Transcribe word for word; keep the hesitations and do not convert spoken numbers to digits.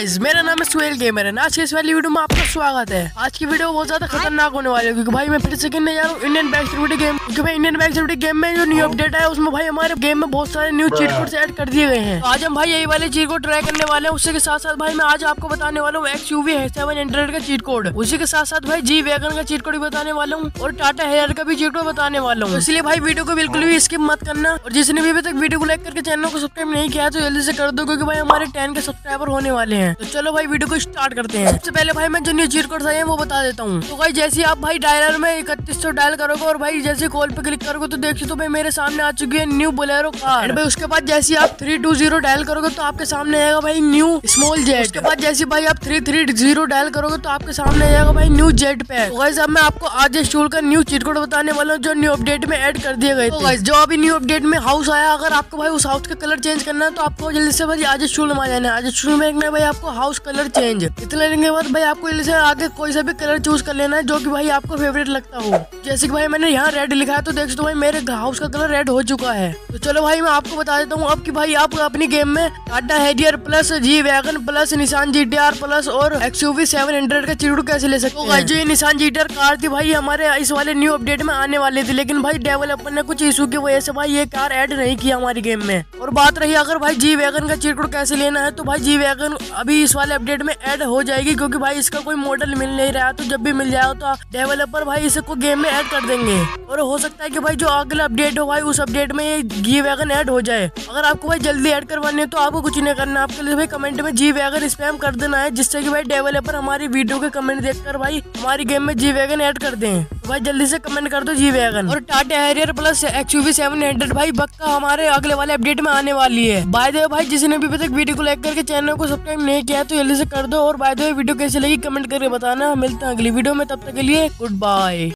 Guys, मेरा नाम है सुहेल गेमर है। आज की इस वाली वीडियो में आपका स्वागत है। आज की वीडियो बहुत ज्यादा खतरनाक होने वाली है क्योंकि भाई मैं फिर से खेलने जा रहा हूँ इंडियन बैक सिक्योरिटी गेम। क्योंकि भाई इंडियन बैक सिक्योरिटी गेम में जो न्यू अपडेट है उसमें भाई हमारे गेम में बहुत सारे न्यू चीट कोड्स ऐड कर दिए गए हैं। तो आज हम भाई यही वाले चीट कोड ट्राई करने वाले हैं। उसी के साथ साथ भाई मैं आज आपको बताने वाला हूँ X U V seven hundred का चीट कोड। उसी के साथ साथ भाई जी वैगन का चीट कोड भी बताने वाला हूँ और टाटा हेयर का भी चीट कोड बताने वाला हूँ। इसलिए भाई वीडियो को बिल्कुल भी स्किप मत करना और जिसने भी अभी तक वीडियो को लाइक करके चैनल को सब्सक्राइब नहीं किया तो जल्दी से कर दो क्योंकि भाई हमारे टेन के सब्सक्राइबर होने वाले हैं। तो चलो भाई वीडियो को स्टार्ट करते हैं। सबसे पहले भाई मैं जो न्यू चीट कोड्स आए हैं वो बता देता हूँ। तो भाई जैसे आप भाई डायलर में इकतीस सौ डायल करोगे और भाई जैसे कॉल पे क्लिक करोगे तो देखिए तो भाई मेरे सामने आ चुकी है न्यू बोलेरो कार। भाई उसके बाद जैसे आप थ्री टू जीरो डायल करोगे तो आपके सामने आएगा भाई न्यू स्मॉल जेट। उसके बाद जैसे भाई आप थ्री थ्री जीरो डायल करोगे तो आपके सामने आएगा भाई न्यू जेट पैक। तो गाइस अब मैं आपको आज स्टूल का न्यू चीट कोड बताने वाला हूँ जो न्यू अपडेट में ऐड कर दिए गए। तो गाइस जो अभी न्यू अपडेट में हाउस आया, अगर आपको भाई उस हाउस का कलर चेंज करना है तो आपको जल्दी से भाई आज स्टूल में आ जाना है। आज स्टूल में भाई आपको हाउस कलर चेंज इतना लेने के बाद भाई आपको जल्दी से आगे कोई सा भी कलर चूज कर लेना है जो कि भाई आपको फेवरेट लगता हो। जैसे कि भाई मैंने यहाँ रेड लिखा है तो देख सकते हो भाई मेरे हाउस का कलर रेड हो चुका है। तो चलो भाई मैं आपको बता देता हूँ अब कि भाई आप अपनी गेम में Tata Harrier plus G wagon plus Nissan G T R plus और X U V seven hundred का चीट कोड कैसे ले सकते हैं। जो ये Nissan G T R car थी भाई हमारे इस वाले न्यू अपडेट में आने वाली थी, लेकिन भाई डेवलपर ने कुछ इशू की वजह से भाई ये कार ऐड नहीं किया हमारी गेम में। और बात रही अगर भाई जी वैगन का चीट कोड कैसे लेना है तो भाई जी वैगन अभी इस वाले अपडेट में ऐड हो जाएगी क्योंकि भाई इसका कोई मॉडल मिल नहीं रहा है। तो जब भी मिल जाएगा तो डेवलपर भाई इसको गेम में ऐड कर देंगे और हो सकता है कि भाई जो अगला अपडेट हो भाई उस अपडेट में ये जी वैगन ऐड हो जाए। अगर आपको भाई जल्दी ऐड करवाने है तो आपको कुछ नहीं करना, आपके लिए भाई कमेंट में जी वैगन स्पैम कर देना है जिससे कि भाई डेवलपर हमारी वीडियो के कमेंट देखकर भाई हमारी गेम में जी वैगन ऐड कर दें। तो भाई जल्दी से कमेंट कर दो जी वैगन। और Tata Harrier plus X U V seven hundred भाई पक्का हमारे अगले वाले अपडेट में आने वाली है। बाय द वे भाई जिसने भी अभी तक वीडियो को लाइक करके चैनल को सब्सक्राइब नहीं किया तो जल्दी से कर दो और बाय द वे वीडियो कैसी लगी कमेंट करके बताना। मिलते हैं अगली वीडियो में, तब तक के लिए गुड बाय।